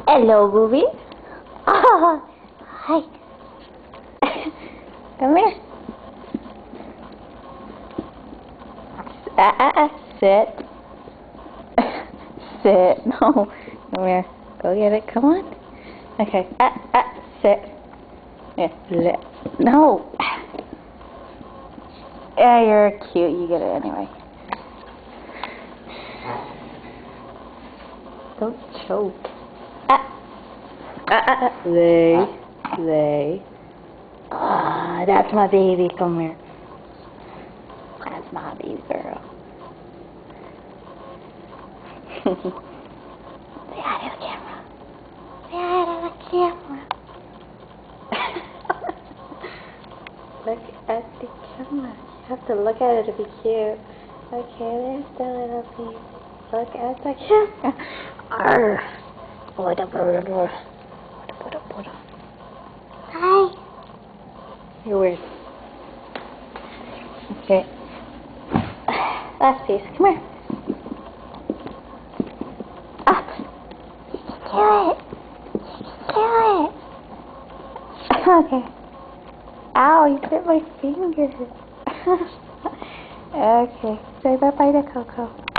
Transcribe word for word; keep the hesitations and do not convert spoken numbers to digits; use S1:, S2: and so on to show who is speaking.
S1: Hello, Ruby. Oh, hi. Come here. Ah, ah, ah. Sit. Sit. No. Come here. Go get it. Come on. Okay. Ah, ah. Sit. Yeah. Let. No. Yeah, you're cute. You get it anyway. Don't choke. Ah. Ah, ah, ah. Lay. Lay. Ah, that's my baby. Come here. That's my baby girl. Say hi to the camera. Say hi to the camera. Look at the camera. You have to look at it to be cute. Okay, there's the little piece. Look at the camera. Arr. Buddha, Buddha, Buddha. Buddha, Buddha. Hi. You're weird. Okay. Last piece. Come here. Up. You can do it. You can do it. Okay. Ow, you bit my finger. Okay. Say bye-bye to Coco.